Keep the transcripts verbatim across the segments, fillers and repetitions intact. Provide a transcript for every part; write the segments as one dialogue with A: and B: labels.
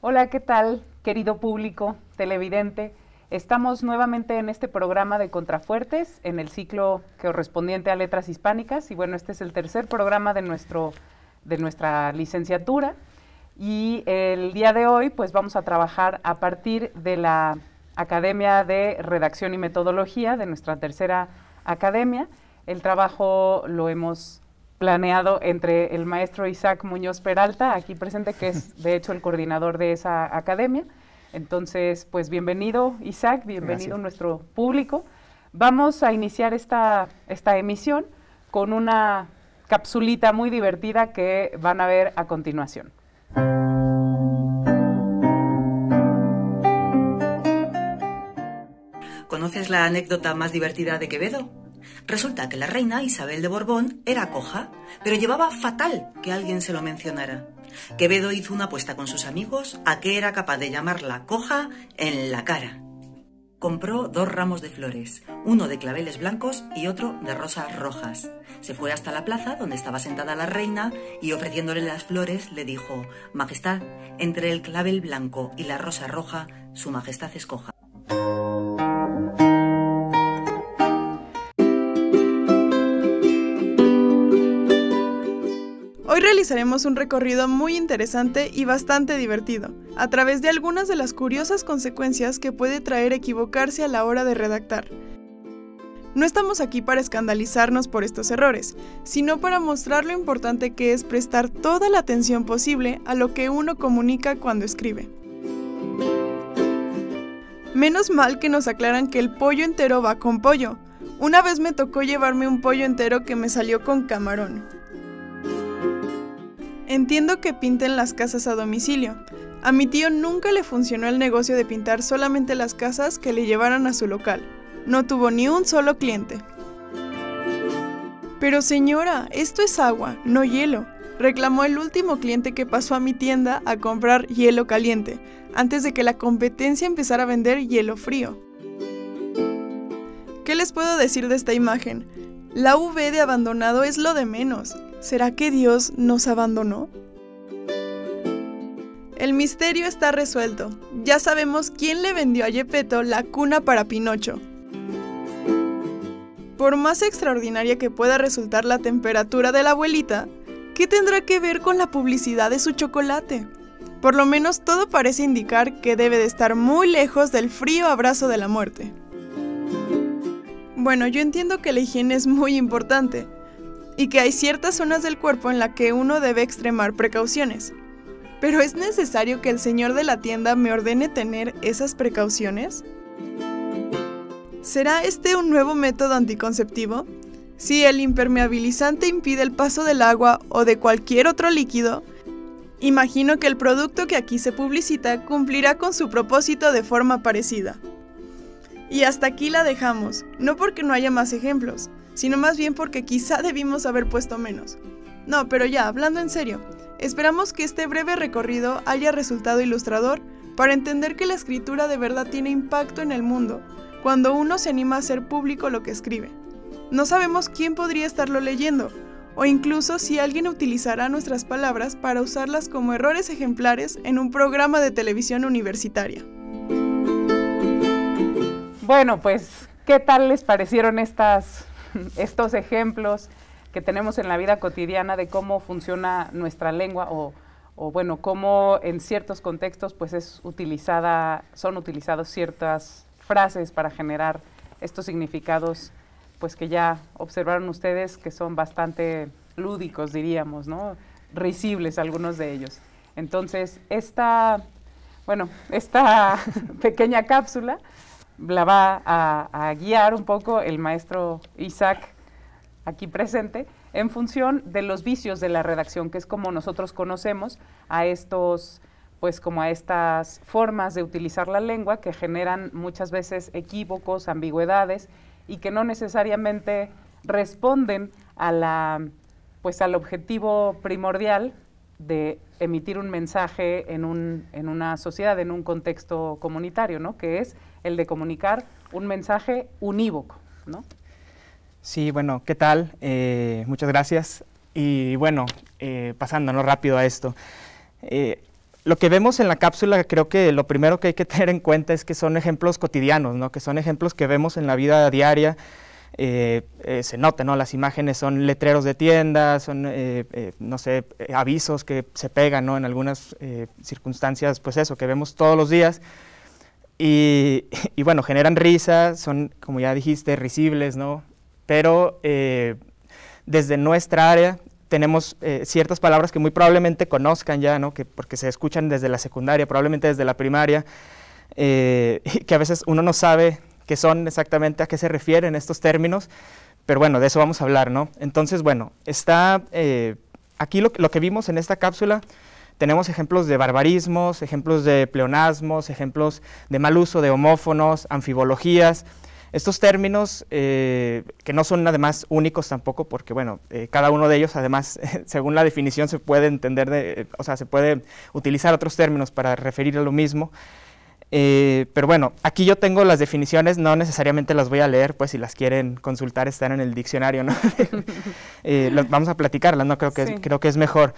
A: Hola, ¿qué tal, querido público televidente? Estamos nuevamente en este programa de Contrafuertes, en el ciclo correspondiente a Letras Hispánicas, y bueno, este es el tercer programa de, nuestro, de nuestra licenciatura, y el día de hoy pues vamos a trabajar a partir de la Academia de Redacción y Metodología, de nuestra tercera academia. El trabajo lo hemos planeado entre el maestro Isaac Muñoz Peralta, aquí presente, que es de hecho el coordinador de esa academia. Entonces, pues bienvenido Isaac, bienvenido Gracias. Nuestro público. Vamos a iniciar esta, esta emisión con una capsulita muy divertida que van a ver a continuación.
B: ¿Conoces la anécdota más divertida de Quevedo? Resulta que la reina Isabel de Borbón era coja, pero llevaba fatal que alguien se lo mencionara. Quevedo hizo una apuesta con sus amigos a que era capaz de llamarla coja en la cara. Compró dos ramos de flores, uno de claveles blancos y otro de rosas rojas. Se fue hasta la plaza donde estaba sentada la reina y ofreciéndole las flores le dijo: «Majestad, entre el clavel blanco y la rosa roja, su majestad escoja».
C: Hoy realizaremos un recorrido muy interesante y bastante divertido, a través de algunas de las curiosas consecuencias que puede traer equivocarse a la hora de redactar. No estamos aquí para escandalizarnos por estos errores, sino para mostrar lo importante que es prestar toda la atención posible a lo que uno comunica cuando escribe. Menos mal que nos aclaran que el pollo entero va con pollo. Una vez me tocó llevarme un pollo entero que me salió con camarón. Entiendo que pinten las casas a domicilio. A mi tío nunca le funcionó el negocio de pintar solamente las casas que le llevaran a su local. No tuvo ni un solo cliente. Pero señora, esto es agua, no hielo, reclamó el último cliente que pasó a mi tienda a comprar hielo caliente, antes de que la competencia empezara a vender hielo frío. ¿Qué les puedo decir de esta imagen? La V de abandonado es lo de menos. ¿Será que Dios nos abandonó? El misterio está resuelto. Ya sabemos quién le vendió a Gepetto la cuna para Pinocho. Por más extraordinaria que pueda resultar la temperatura de la abuelita, ¿qué tendrá que ver con la publicidad de su chocolate? Por lo menos todo parece indicar que debe de estar muy lejos del frío abrazo de la muerte. Bueno, yo entiendo que la higiene es muy importante, y que hay ciertas zonas del cuerpo en las que uno debe extremar precauciones. ¿Pero es necesario que el señor de la tienda me ordene tener esas precauciones? ¿Será este un nuevo método anticonceptivo? Si el impermeabilizante impide el paso del agua o de cualquier otro líquido, imagino que el producto que aquí se publicita cumplirá con su propósito de forma parecida. Y hasta aquí la dejamos, no porque no haya más ejemplos, sino más bien porque quizá debimos haber puesto menos. No, pero ya, hablando en serio, esperamos que este breve recorrido haya resultado ilustrador para entender que la escritura de verdad tiene impacto en el mundo, cuando uno se anima a hacer público lo que escribe. No sabemos quién podría estarlo leyendo, o incluso si alguien utilizará nuestras palabras para usarlas como errores ejemplares en un programa de televisión universitaria.
A: Bueno, pues, ¿qué tal les parecieron estas... estos ejemplos que tenemos en la vida cotidiana de cómo funciona nuestra lengua o, o bueno, cómo en ciertos contextos pues es utilizada, son utilizadas ciertas frases para generar estos significados pues que ya observaron ustedes que son bastante lúdicos, diríamos, ¿no? Risibles algunos de ellos. Entonces, esta, bueno, esta pequeña cápsula la va a, a guiar un poco el maestro Isaac, aquí presente, en función de los vicios de la redacción, que es como nosotros conocemos a estos, pues como a estas formas de utilizar la lengua que generan muchas veces equívocos, ambigüedades, y que no necesariamente responden a la, pues al objetivo primordial de emitir un mensaje en, un, en una sociedad, en un contexto comunitario, ¿no? Que es el de comunicar un mensaje unívoco, ¿no?
D: Sí, bueno, ¿qué tal? Eh, muchas gracias. Y bueno, eh, pasándonos rápido a esto. Eh, lo que vemos en la cápsula, creo que lo primero que hay que tener en cuenta es que son ejemplos cotidianos, ¿no? Que son ejemplos que vemos en la vida diaria. Eh, eh, se nota, ¿no? Las imágenes son letreros de tiendas, son, eh, eh, no sé, eh, avisos que se pegan, ¿no? En algunas eh, circunstancias, pues eso, que vemos todos los días. Y, y bueno, generan risa, son, como ya dijiste, risibles, ¿no? Pero eh, desde nuestra área tenemos eh, ciertas palabras que muy probablemente conozcan ya, ¿no? Que, porque se escuchan desde la secundaria, probablemente desde la primaria, eh, que a veces uno no sabe qué son exactamente, a qué se refieren estos términos, pero bueno, de eso vamos a hablar, ¿no? Entonces, bueno, está eh, aquí lo, lo que vimos en esta cápsula, tenemos ejemplos de barbarismos, ejemplos de pleonasmos, ejemplos de mal uso de homófonos, anfibologías. Estos términos, eh, que no son además únicos tampoco, porque bueno, eh, cada uno de ellos además, según la definición, se puede entender, de, o sea, se puede utilizar otros términos para referir a lo mismo. Eh, pero bueno, aquí yo tengo las definiciones, no necesariamente las voy a leer, pues si las quieren consultar están en el diccionario, ¿no? eh, los, vamos a platicarlas, ¿no? Creo que, sí. es, creo que es mejor.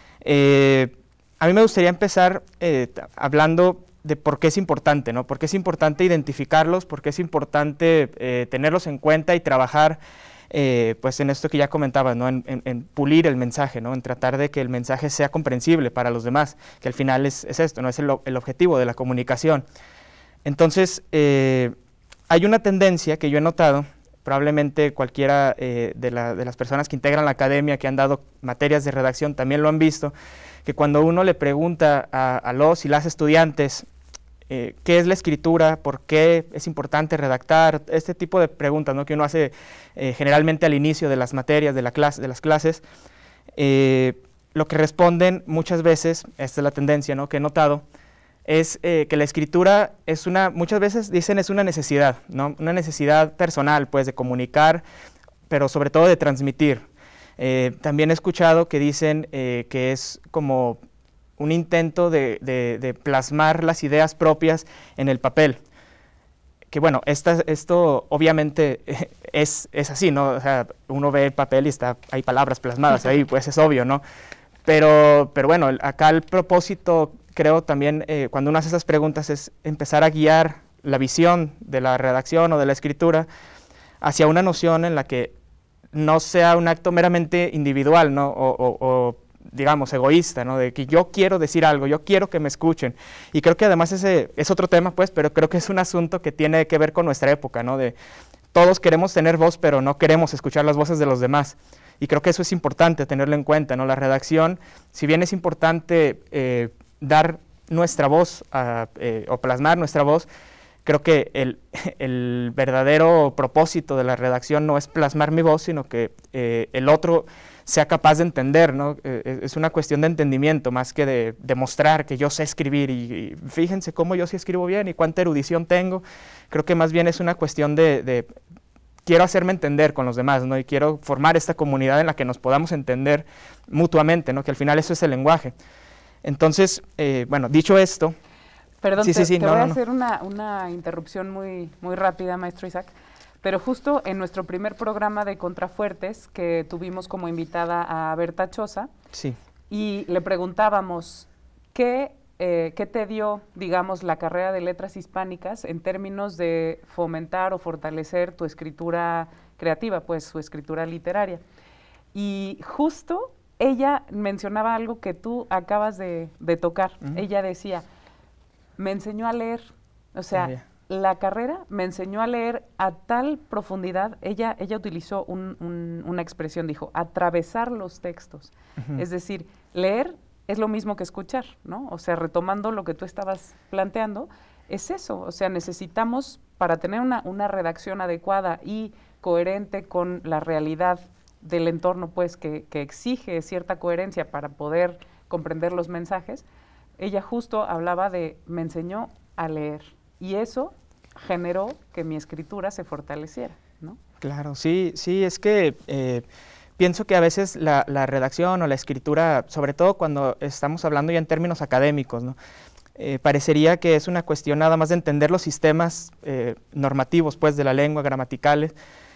D: Eh, a mí me gustaría empezar eh, hablando de por qué es importante, ¿no? Por qué es importante identificarlos, por qué es importante eh, tenerlos en cuenta y trabajar eh, pues en esto que ya comentabas, ¿no? En, en, en pulir el mensaje, ¿no? En tratar de que el mensaje sea comprensible para los demás, que al final es, es esto, ¿no? Es el, el objetivo de la comunicación. Entonces, eh, hay una tendencia que yo he notado, probablemente cualquiera eh, de, la, de las personas que integran la academia, que han dado materias de redacción, también lo han visto, que cuando uno le pregunta a, a los y las estudiantes Eh, qué es la escritura, por qué es importante redactar, este tipo de preguntas, ¿no? Que uno hace eh, generalmente al inicio de las materias, de, la clase, de las clases, eh, lo que responden muchas veces, esta es la tendencia, ¿no? Que he notado, es eh, que la escritura es una, muchas veces dicen es una necesidad, ¿no? Una necesidad personal, pues, de comunicar, pero sobre todo de transmitir. Eh, también he escuchado que dicen eh, que es como un intento de, de, de plasmar las ideas propias en el papel. Que bueno, esta, esto obviamente es, es así, ¿no? O sea, uno ve el papel y está, hay palabras plasmadas ahí, pues es obvio, ¿no? Pero, pero bueno, acá el propósito, creo también, eh, cuando uno hace esas preguntas, es empezar a guiar la visión de la redacción o de la escritura hacia una noción en la que no sea un acto meramente individual, ¿no? O, o, o digamos, egoísta, ¿no? De que yo quiero decir algo, yo quiero que me escuchen. Y creo que además ese es otro tema, pues, pero creo que es un asunto que tiene que ver con nuestra época, ¿no? De todos queremos tener voz, pero no queremos escuchar las voces de los demás. Y creo que eso es importante tenerlo en cuenta, ¿no? La redacción, si bien es importante eh, dar nuestra voz a, eh, o plasmar nuestra voz, creo que el, el verdadero propósito de la redacción no es plasmar mi voz, sino que eh, el otro sea capaz de entender, ¿no? Eh, es una cuestión de entendimiento más que de demostrar que yo sé escribir y, y fíjense cómo yo sí escribo bien y cuánta erudición tengo. Creo que más bien es una cuestión de, de quiero hacerme entender con los demás, ¿no? Y quiero formar esta comunidad en la que nos podamos entender mutuamente, ¿no? Que al final eso es el lenguaje. Entonces, eh, bueno, dicho esto...
A: Perdón,
D: sí,
A: te,
D: sí, sí,
A: te
D: no,
A: voy
D: no,
A: a
D: no.
A: hacer una, una interrupción muy, muy rápida, maestro Isaac. Pero justo en nuestro primer programa de Contrafuertes, que tuvimos como invitada a Berta Choza,
D: sí.
A: y le preguntábamos, ¿qué, eh, ¿qué te dio, digamos, la carrera de Letras Hispánicas en términos de fomentar o fortalecer tu escritura creativa, pues su escritura literaria? Y justo ella mencionaba algo que tú acabas de, de tocar. Uh-huh. Ella decía, me enseñó a leer, o sea... Oh, yeah. La carrera me enseñó a leer a tal profundidad, ella, ella utilizó un, un, una expresión, dijo, atravesar los textos. Uh-huh. Es decir, leer es lo mismo que escuchar, ¿no? O sea, retomando lo que tú estabas planteando, es eso, o sea, necesitamos, para tener una, una redacción adecuada y coherente con la realidad del entorno, pues, que, que exige cierta coherencia para poder comprender los mensajes, ella justo hablaba de, me enseñó a leer. Y eso generó que mi escritura se fortaleciera, ¿no?
D: Claro, sí, sí, es que eh, pienso que a veces la, la redacción o la escritura, sobre todo cuando estamos hablando ya en términos académicos, ¿no? Eh, parecería que es una cuestión nada más de entender los sistemas eh, normativos, pues, de la lengua, gramaticales,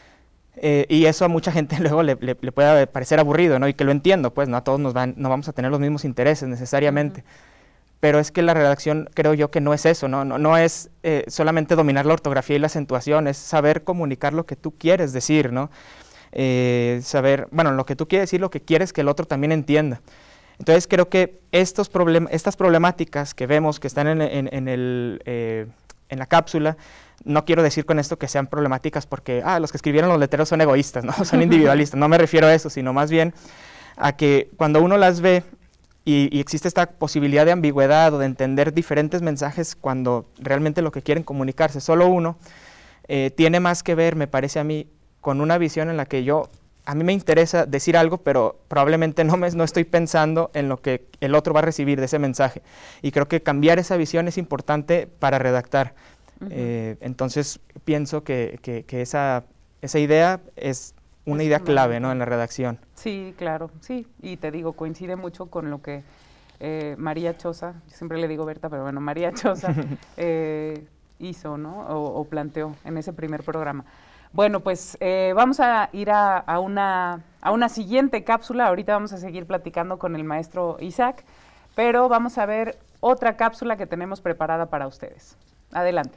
D: eh, y eso a mucha gente luego le, le, le puede parecer aburrido, ¿no? Y que lo entiendo, pues, no a todos nos van, no vamos a tener los mismos intereses necesariamente. Uh-huh. pero es que la redacción creo yo que no es eso, no, no, no es eh, solamente dominar la ortografía y la acentuación, es saber comunicar lo que tú quieres decir, ¿no? Eh, saber, bueno, lo que tú quieres decir, lo que quieres que el otro también entienda. Entonces creo que estos problem estas problemáticas que vemos que están en, en, en, el, eh, en la cápsula, no quiero decir con esto que sean problemáticas porque ah, los que escribieron los letreros son egoístas, ¿no? Son individualistas, no me refiero a eso, sino más bien a que cuando uno las ve y, y existe esta posibilidad de ambigüedad o de entender diferentes mensajes cuando realmente lo que quieren comunicarse solo uno, eh, tiene más que ver, me parece a mí, con una visión en la que yo... A mí me interesa decir algo, pero probablemente no, me, no estoy pensando en lo que el otro va a recibir de ese mensaje. Y creo que cambiar esa visión es importante para redactar. Uh-huh. eh, entonces, pienso que, que, que esa, esa idea es una es idea clave, ¿no?, en la redacción.
A: Sí, claro, sí. Y te digo, coincide mucho con lo que eh, María Choza, yo siempre le digo Berta, pero bueno, María Choza eh, hizo, ¿no?, o, o planteó en ese primer programa. Bueno, pues eh, vamos a ir a, a, una, a una siguiente cápsula. Ahorita vamos a seguir platicando con el maestro Isaac, pero vamos a ver otra cápsula que tenemos preparada para ustedes. Adelante.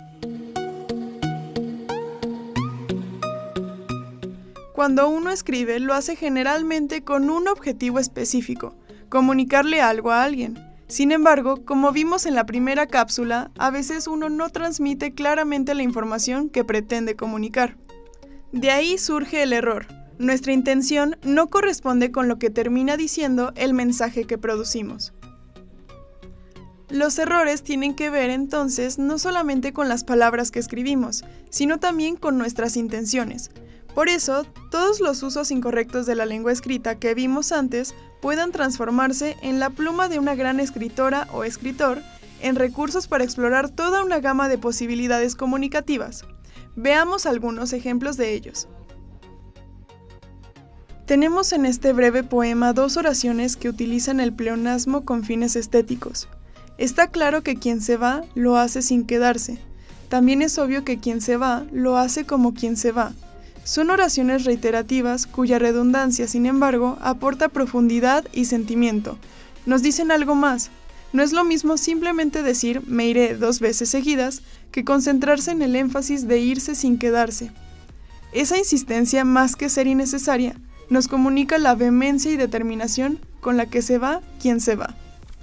C: Cuando uno escribe, lo hace generalmente con un objetivo específico, comunicarle algo a alguien. Sin embargo, como vimos en la primera cápsula, a veces uno no transmite claramente la información que pretende comunicar. De ahí surge el error. Nuestra intención no corresponde con lo que termina diciendo el mensaje que producimos. Los errores tienen que ver entonces no solamente con las palabras que escribimos, sino también con nuestras intenciones. Por eso, todos los usos incorrectos de la lengua escrita que vimos antes puedan transformarse en la pluma de una gran escritora o escritor en recursos para explorar toda una gama de posibilidades comunicativas. Veamos algunos ejemplos de ellos. Tenemos en este breve poema dos oraciones que utilizan el pleonasmo con fines estéticos. Está claro que quien se va lo hace sin quedarse. También es obvio que quien se va lo hace como quien se va. Son oraciones reiterativas cuya redundancia, sin embargo, aporta profundidad y sentimiento. Nos dicen algo más. No es lo mismo simplemente decir me iré dos veces seguidas que concentrarse en el énfasis de irse sin quedarse. Esa insistencia, más que ser innecesaria, nos comunica la vehemencia y determinación con la que se va quien se va.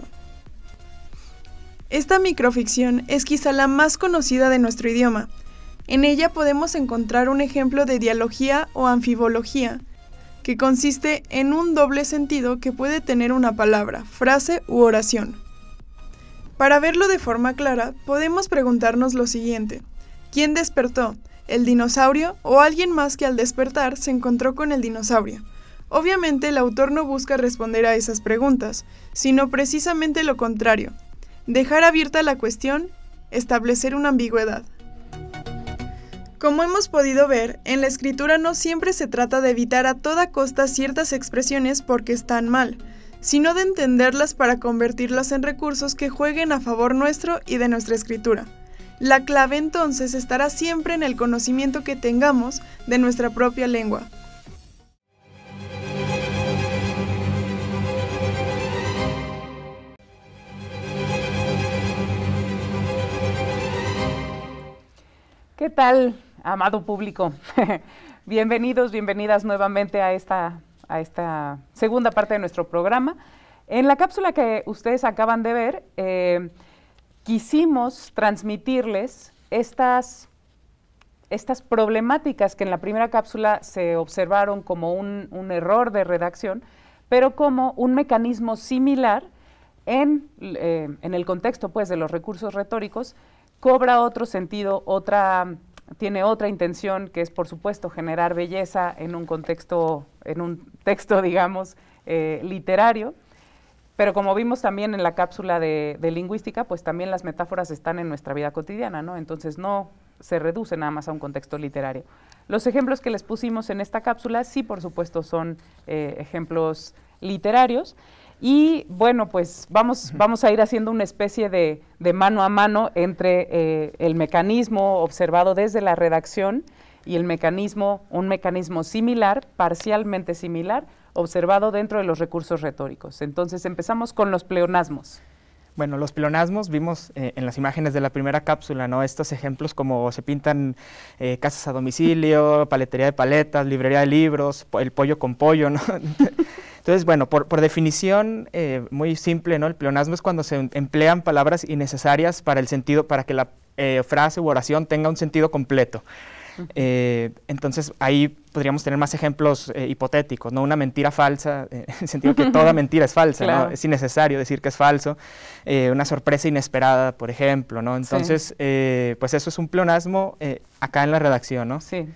C: Esta microficción es quizá la más conocida de nuestro idioma. En ella podemos encontrar un ejemplo de dialogía o anfibología, que consiste en un doble sentido que puede tener una palabra, frase u oración. Para verlo de forma clara, podemos preguntarnos lo siguiente: ¿quién despertó? ¿El dinosaurio o alguien más que al despertar se encontró con el dinosaurio? Obviamente el autor no busca responder a esas preguntas, sino precisamente lo contrario: dejar abierta la cuestión, establecer una ambigüedad. Como hemos podido ver, en la escritura no siempre se trata de evitar a toda costa ciertas expresiones porque están mal, sino de entenderlas para convertirlas en recursos que jueguen a favor nuestro y de nuestra escritura. La clave entonces estará siempre en el conocimiento que tengamos de nuestra propia lengua.
A: ¿Qué tal, amado público? Bienvenidos, bienvenidas nuevamente a esta, a esta segunda parte de nuestro programa. En la cápsula que ustedes acaban de ver, eh, quisimos transmitirles estas, estas problemáticas que en la primera cápsula se observaron como un, un error de redacción, pero como un mecanismo similar en, eh, en el contexto pues, de los recursos retóricos, cobra otro sentido, otra, tiene otra intención, que es, por supuesto, generar belleza en un contexto, en un texto, digamos, eh, literario. Pero como vimos también en la cápsula de, de lingüística, pues también las metáforas están en nuestra vida cotidiana, ¿no? Entonces no se reduce nada más a un contexto literario. Los ejemplos que les pusimos en esta cápsula, sí, por supuesto, son eh, ejemplos literarios. Y bueno, pues vamos, vamos a ir haciendo una especie de, de mano a mano entre eh, el mecanismo observado desde la redacción y el mecanismo, un mecanismo similar, parcialmente similar, observado dentro de los recursos retóricos. Entonces empezamos con los pleonasmos.
D: Bueno, los pleonasmos vimos eh, en las imágenes de la primera cápsula, ¿no? Estos ejemplos como se pintan eh, casas a domicilio, paletería de paletas, librería de libros, po el pollo con pollo, ¿no? Entonces, bueno, por, por definición eh, muy simple, ¿no? El pleonasmo es cuando se emplean palabras innecesarias para el sentido, para que la eh, frase u oración tenga un sentido completo. Eh, entonces ahí podríamos tener más ejemplos eh, hipotéticos, ¿no? Una mentira falsa, eh, en el sentido que toda mentira es falsa, claro. ¿no? Es innecesario decir que es falso. Eh, una sorpresa inesperada, por ejemplo, ¿no? Entonces, sí. eh, pues eso es un pleonasmo eh, acá en la redacción, ¿no?
A: Sí.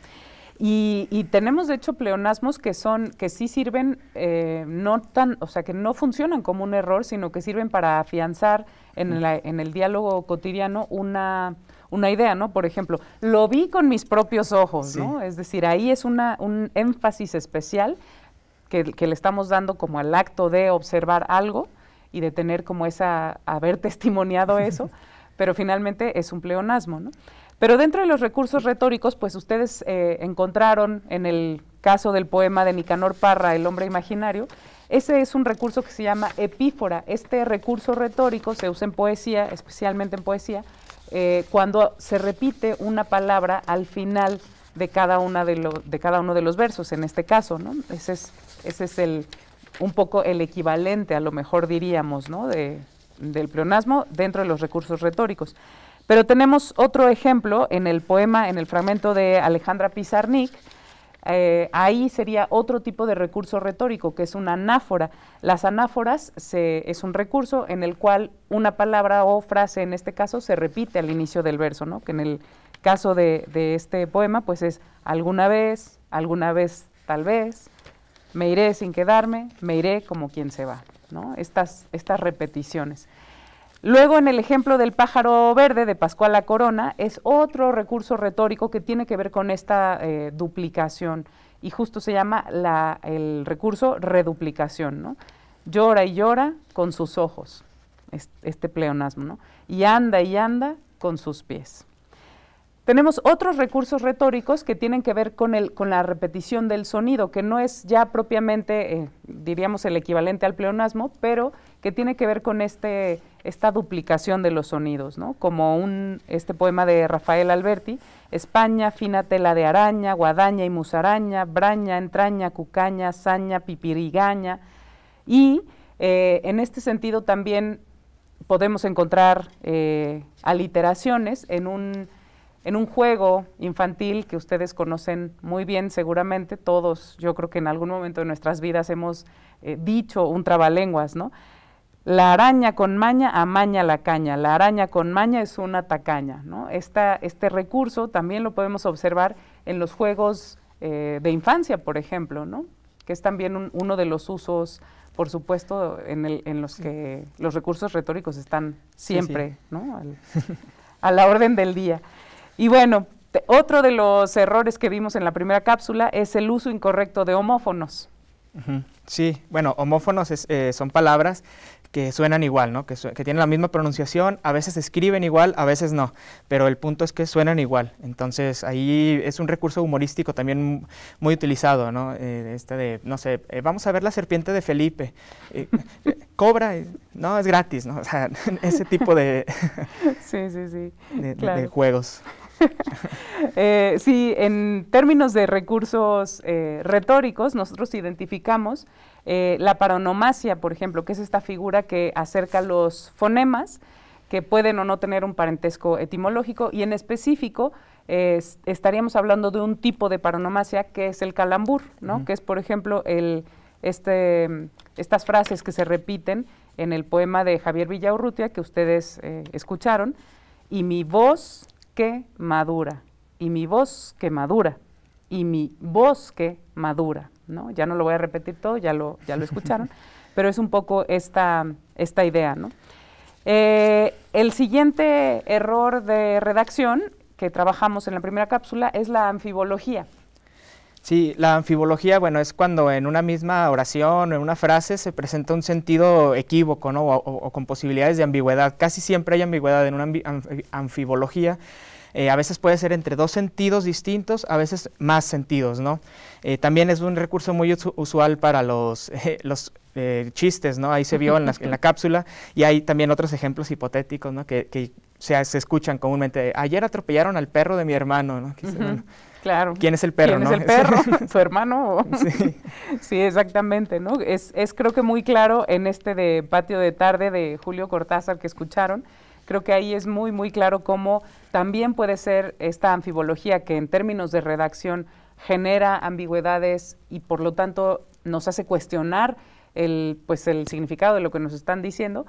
A: Y, y tenemos de hecho pleonasmos que son, que sí sirven, eh, no tan, o sea, que no funcionan como un error, sino que sirven para afianzar en, la, en el diálogo cotidiano una... una idea, ¿no? Por ejemplo, lo vi con mis propios ojos, sí. ¿no? Es decir, ahí es una, un énfasis especial que, que le estamos dando como al acto de observar algo y de tener como esa, haber testimoniado eso, pero finalmente es un pleonasmo, ¿no? Pero dentro de los recursos retóricos, pues ustedes eh, encontraron en el caso del poema de Nicanor Parra, El hombre imaginario, ese es un recurso que se llama epífora. Este recurso retórico se usa en poesía, especialmente en poesía, Eh, cuando se repite una palabra al final de cada, una de, lo, de cada uno de los versos, en este caso, ¿no? Ese es, ese es el, un poco el equivalente, a lo mejor diríamos, ¿no? de, del pleonasmo dentro de los recursos retóricos. Pero tenemos otro ejemplo en el poema, en el fragmento de Alejandra Pizarnik. Eh, ahí sería otro tipo de recurso retórico, que es una anáfora. Las anáforas se, es un recurso en el cual una palabra o frase, en este caso, se repite al inicio del verso, ¿no? Que en el caso de, de este poema, pues es alguna vez, alguna vez tal vez, me iré sin quedarme, me iré como quien se va, ¿no? Estas, estas repeticiones. Luego, en el ejemplo del pájaro verde de Pascual La Corona, es otro recurso retórico que tiene que ver con esta eh, duplicación, y justo se llama la, el recurso reduplicación, ¿no? Llora y llora con sus ojos, este pleonasmo, ¿no? Y anda y anda con sus pies. Tenemos otros recursos retóricos que tienen que ver con, el, con la repetición del sonido, que no es ya propiamente, eh, diríamos, el equivalente al pleonasmo, pero que tiene que ver con este, esta duplicación de los sonidos, ¿no? Como un, este poema de Rafael Alberti, España, fina tela de araña, guadaña y musaraña, braña, entraña, cucaña, saña, pipirigaña, y eh, en este sentido también podemos encontrar eh, aliteraciones en un... en un juego infantil que ustedes conocen muy bien seguramente, todos yo creo que en algún momento de nuestras vidas hemos eh, dicho un trabalenguas, ¿no? La araña con maña amaña la caña, la araña con maña es una tacaña, ¿no? Esta, este recurso también lo podemos observar en los juegos eh, de infancia, por ejemplo, ¿no? Que es también un, uno de los usos, por supuesto, en, el, en los que los recursos retóricos están siempre, sí, sí. ¿no? Al, a la orden del día. Y bueno, te, otro de los errores que vimos en la primera cápsula es el uso incorrecto de homófonos.
D: Uh-huh. Sí, bueno, homófonos es, eh, son palabras que suenan igual, ¿no? Que, su que tienen la misma pronunciación, a veces se escriben igual, a veces no, pero el punto es que suenan igual. Entonces ahí es un recurso humorístico también muy utilizado, ¿no? Eh, este de, no sé, eh, vamos a ver la serpiente de Felipe, eh, eh, cobra, eh, no, es gratis, ¿no? O sea, ese tipo de,
A: sí, sí, sí.
D: de,
A: claro.
D: de, de juegos.
A: eh, sí, en términos de recursos eh, retóricos, nosotros identificamos eh, la paronomasia, por ejemplo, que es esta figura que acerca los fonemas que pueden o no tener un parentesco etimológico, y en específico eh, estaríamos hablando de un tipo de paronomasia que es el calambur, ¿no? Uh-huh. Que es, por ejemplo, el, este, estas frases que se repiten en el poema de Javier Villaurrutia que ustedes eh, escucharon, y mi voz que madura, y mi voz que madura, y mi voz que madura, ¿no? Ya no lo voy a repetir todo, ya lo, ya lo escucharon, pero es un poco esta, esta idea, ¿no? Eh, el siguiente error de redacción que trabajamos en la primera cápsula es la anfibología.
D: Sí, la anfibología, bueno, es cuando en una misma oración o en una frase se presenta un sentido equívoco, ¿no? O, o, o con posibilidades de ambigüedad. Casi siempre hay ambigüedad en una anfibología, Eh, a veces puede ser entre dos sentidos distintos, a veces más sentidos, ¿no? Eh, también es un recurso muy usual para los, eh, los eh, chistes, ¿no? Ahí se vio en la, en la cápsula, y hay también otros ejemplos hipotéticos, ¿no? Que, que se, se escuchan comúnmente. Ayer atropellaron al perro de mi hermano, ¿no? Que
A: Uh-huh.
D: se, bueno,
A: claro.
D: ¿quién es el perro?
A: ¿Quién
D: ¿no?
A: es el perro? ¿Su hermano?
D: Sí.
A: Sí, exactamente, ¿no? Es, es creo que muy claro en este de Patio de Tarde de Julio Cortázar que escucharon. Creo que ahí es muy, muy claro cómo también puede ser esta anfibología que en términos de redacción genera ambigüedades y por lo tanto nos hace cuestionar el, pues, el significado de lo que nos están diciendo.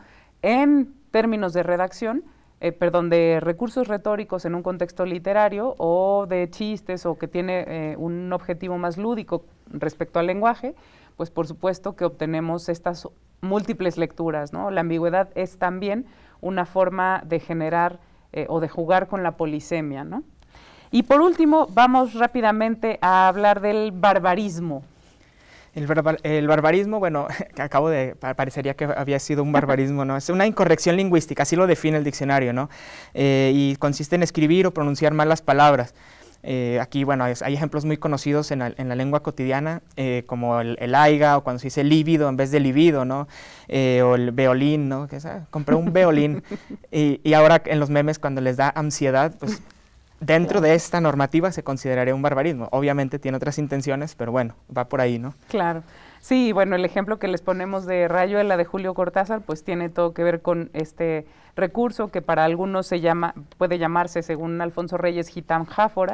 A: En términos de redacción, eh, perdón, de recursos retóricos en un contexto literario o de chistes o que tiene eh, un objetivo más lúdico respecto al lenguaje, pues por supuesto que obtenemos estas múltiples lecturas, ¿no? La ambigüedad es también una forma de generar eh, o de jugar con la polisemia, ¿no? Y por último, vamos rápidamente a hablar del barbarismo.
D: El, barbar, el barbarismo, bueno, acabo de, parecería que había sido un barbarismo, ¿no? Es una incorrección lingüística, así lo define el diccionario, ¿no? Eh, y consiste en escribir o pronunciar mal las palabras. Eh, aquí, bueno, es, hay ejemplos muy conocidos en la, en la lengua cotidiana, eh, como el, el aiga, o cuando se dice lívido en vez de libido, ¿no? Eh, o el beolín, ¿no? Que es, ah, compré un beolín. y, y ahora en los memes, cuando les da ansiedad, pues dentro de esta normativa se consideraría un barbarismo. Obviamente tiene otras intenciones, pero bueno, va por ahí, ¿no?
A: Claro. Sí, bueno, el ejemplo que les ponemos de Rayuela de Julio Cortázar, pues tiene todo que ver con este recurso que para algunos se llama, puede llamarse, según Alfonso Reyes, gitanjáfora,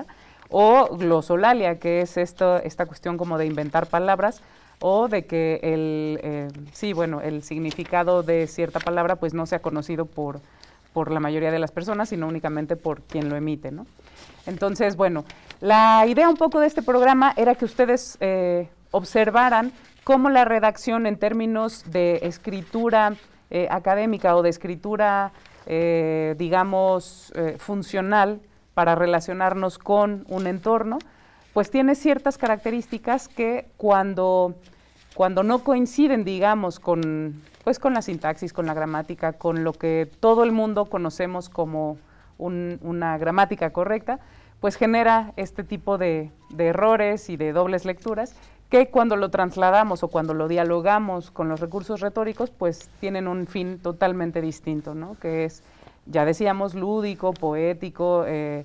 A: o glosolalia, que es esto, esta cuestión como de inventar palabras, o de que el, eh, sí, bueno, el significado de cierta palabra pues no sea conocido por, por la mayoría de las personas, sino únicamente por quien lo emite, ¿no? Entonces, bueno, la idea un poco de este programa era que ustedes eh, observaran cómo la redacción en términos de escritura eh, académica o de escritura, eh, digamos, eh, funcional para relacionarnos con un entorno, pues tiene ciertas características que cuando, cuando no coinciden, digamos, con, pues con la sintaxis, con la gramática, con lo que todo el mundo conocemos como un, una gramática correcta, pues genera este tipo de, de errores y de dobles lecturas que cuando lo trasladamos o cuando lo dialogamos con los recursos retóricos, pues tienen un fin totalmente distinto, ¿no? Que es, ya decíamos, lúdico, poético, eh,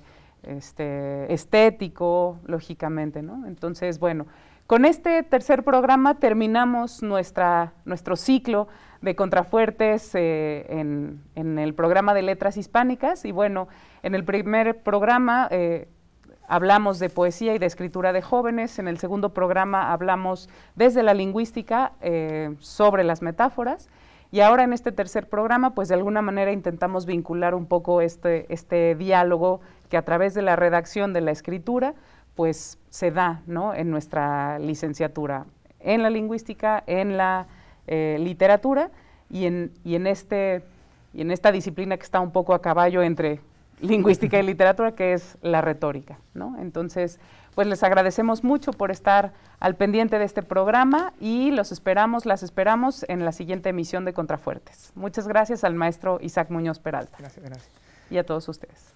A: este, estético, lógicamente, ¿no? Entonces, bueno, con este tercer programa terminamos nuestra, nuestro ciclo de Contrafuertes eh, en, en el programa de Letras Hispánicas, y bueno, en el primer programa eh, hablamos de poesía y de escritura de jóvenes. En el segundo programa hablamos desde la lingüística eh, sobre las metáforas, y ahora en este tercer programa pues de alguna manera intentamos vincular un poco este, este diálogo que a través de la redacción de la escritura pues se da, ¿no? En nuestra licenciatura en la lingüística, en la eh, literatura y en, y, en este, y en esta disciplina que está un poco a caballo entre lingüística y literatura, que es la retórica, ¿no? Entonces, pues les agradecemos mucho por estar al pendiente de este programa y los esperamos, las esperamos en la siguiente emisión de Contrafuertes. Muchas gracias al maestro Isaac Muñoz Peralta.
D: Gracias, gracias.
A: Y a todos ustedes.